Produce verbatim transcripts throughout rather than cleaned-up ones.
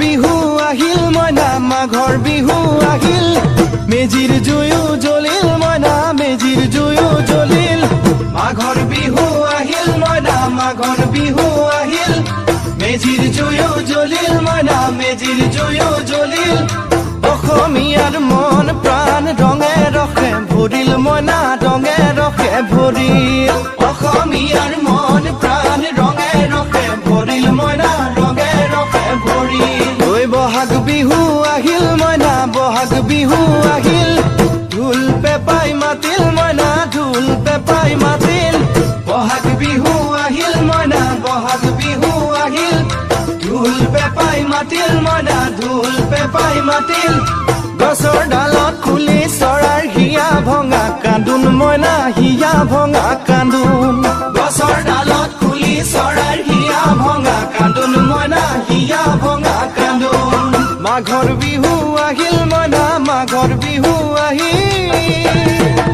বিহু আহিল মইনা মাঘৰ বিহু আহিল মেজিৰ জুয়ো জ্বলিল মইনা মেজিৰ জুয়ো জ্বলিল মাঘৰ বিহু আহিল মইনা মাঘৰ বিহু আহিল মেজিৰ জুয়ো জ্বলিল মইনা মেজিৰ জুয়ো জ্বলিল অসমীয়াৰ মন প্ৰাণ ৰঙে ৰখে ভৰিল মইনা ৰঙে ৰখে ভৰিল অসমীয়াৰ মন প্ৰাণ ৰঙে ৰখে ভৰিল মইনা ৰঙে ৰখে ভৰিল ঐ বহাগ বিহু আহিল মইনা বহাগ বিহু আহিল ঢোল পেপাই মাতিল মইনা ঢোল পেপাই মাতিল বহাগ বিহু আহিল মইনা বহাগ বিহু আহিল ঢোল পেপাই মাতিল মইনা ঢোল পেপাই মাতিল গছৰ ডালত খুলি চৰাৰ হিয়া ভঙা কান্দোন মইনা হিয়া ভঙা কান্দোন গছৰ ডালত খুলি চৰাৰ হিয়া ভঙা কান্দোন মইনা হিয়া ভঙা কান্দোন মাঘৰ বিহু আহিল মইনা মাঘৰ বিহু আহিল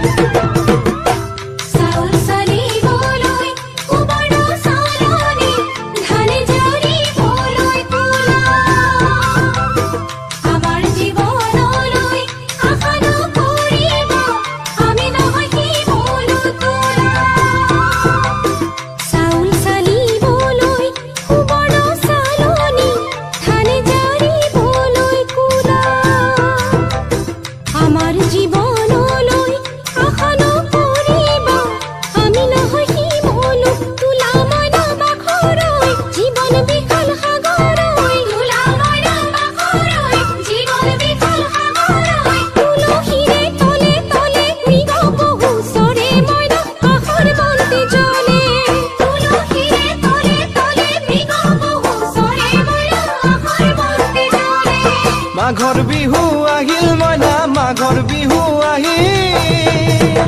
মাঘৰ বিহু আহিল মইনা মাঘৰ বিহু আহিল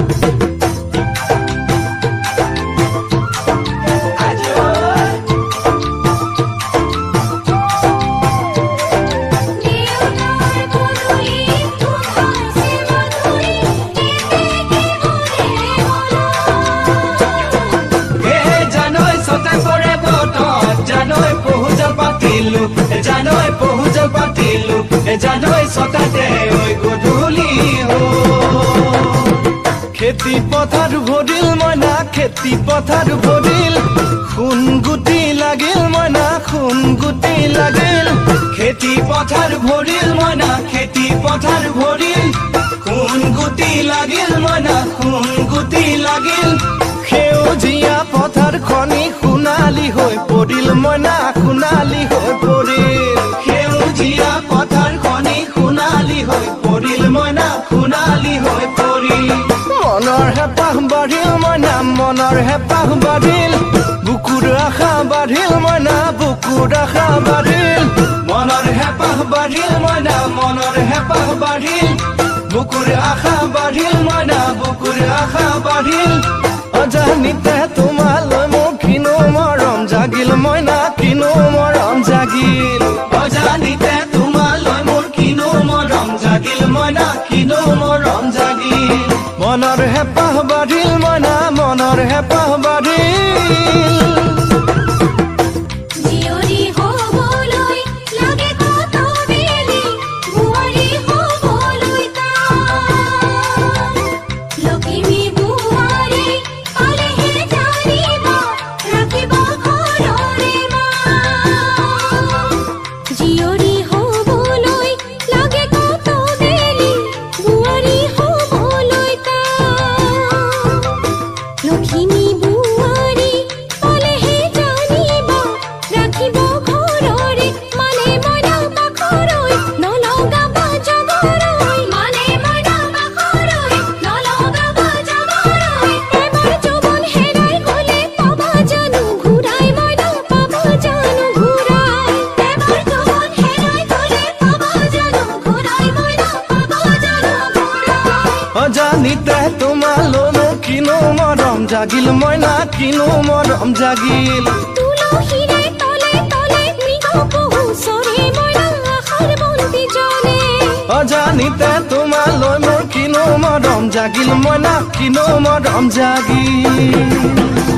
জানৈ পহুজল পাতিলো জানৈ সতাতে ওই গধূলি হো খেতি পথাৰ ভৰিল মইনা খেতি পথাৰ ভৰিল খুন গুটি লাগিল মইনা খুন গুটি লাগিল খেতি পথাৰ ভৰিল মইনা খেতি পথাৰ ভৰিল খুন গুটি লাগিল মইনা খুন গুটি লাগিল সেউজীয়া পথাৰ খনি সোণালী হৈ পৰিল মইনা সোণালী হৈ পৰিল সেউজীয়া পথাৰ খনি সোণালী হৈ পৰিল মইনা সোণালী হৈ পৰিল মনৰ হেঁপাহ বাঢ়িল মইনা মনৰ হেঁপাহ বাঢ়িল বুকুৰ আশা বাঢ়িল মইনা বুকুৰ আশা বাঢ়িল মনৰ হেঁপাহ বাঢ়িল মইনা মনৰ হেঁপাহ বাঢ়িল বুকুৰ আশা বাঢ়িল মইনা বুকুৰ আশা বাঢ়িল অজানিতে তোমালৈ মোৰ কিনো মৰম জাগিল মইনা কিনো মৰম জাগিল অজানিতে তোমালৈ মোৰ কিনো মৰম জাগিল মইনা কিনো মৰম জাগিল মনৰ হেঁপাহ বাঢ়িল মইনা মনৰ হেঁপাহ বাঢ়িল জানিতে তোমালৈ কিনো মৰম জাগিল মইনা কিনো মৰম জাগিল তুলসীৰে তলে তলে মৃগ পহু চৰে মইনা আশাৰ বন্তি জ্বলে অজানিতে তোমালৈ মোৰ কিনো মৰম জাগিল মইনা কিনো মৰম জাগিল